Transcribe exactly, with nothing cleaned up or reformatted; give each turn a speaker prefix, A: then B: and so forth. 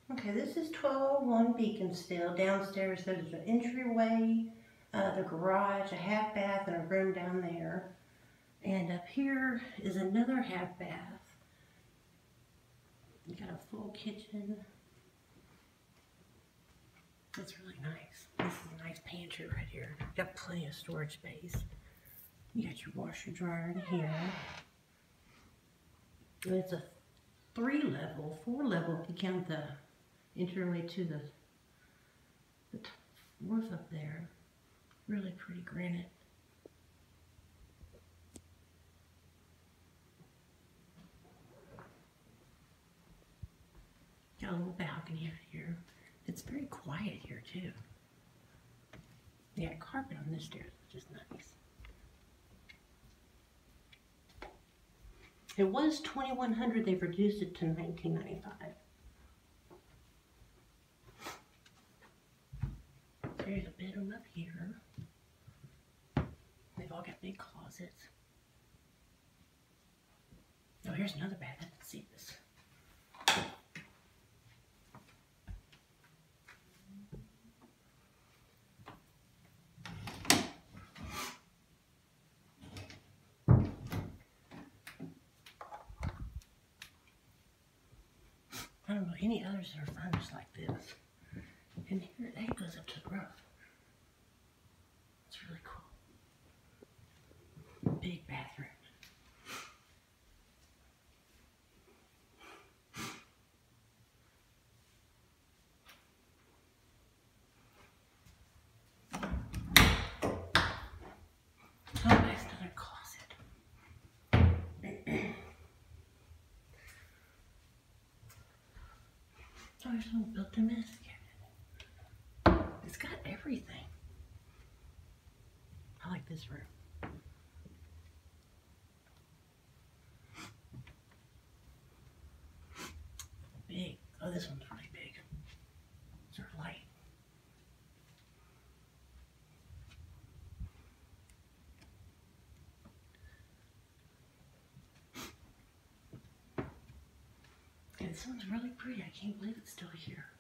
A: Okay, this is twelve oh one Beaconsfield. Downstairs there's an entryway, uh, the garage, a half bath, and a room down there. And up here is another half bath. You got a full kitchen. That's really nice. This is a nice pantry right here. Got plenty of storage space. You got your washer dryer in here. And it's a three level, four level if you count the entryway to the, the roof up there. Really pretty granite. Got a little balcony out here. It's very quiet here too. They got carpet on this stairs, which is nice. It was twenty-one hundred dollars. They've reduced it to nineteen ninety-five dollars. There's a bedroom up here. They've all got big closets. Oh, here's another bed. I didn't see this. I don't know any others that are furnished like this. And here it goes up to the roof. It's really cool. Big bathroom. Oh, nice another closet. Oh, there's a little built-in medicine cabinet. It's got everything. I like this room. Big. Oh, this one's really big. Sort of light. And this one's really pretty. I can't believe it's still here.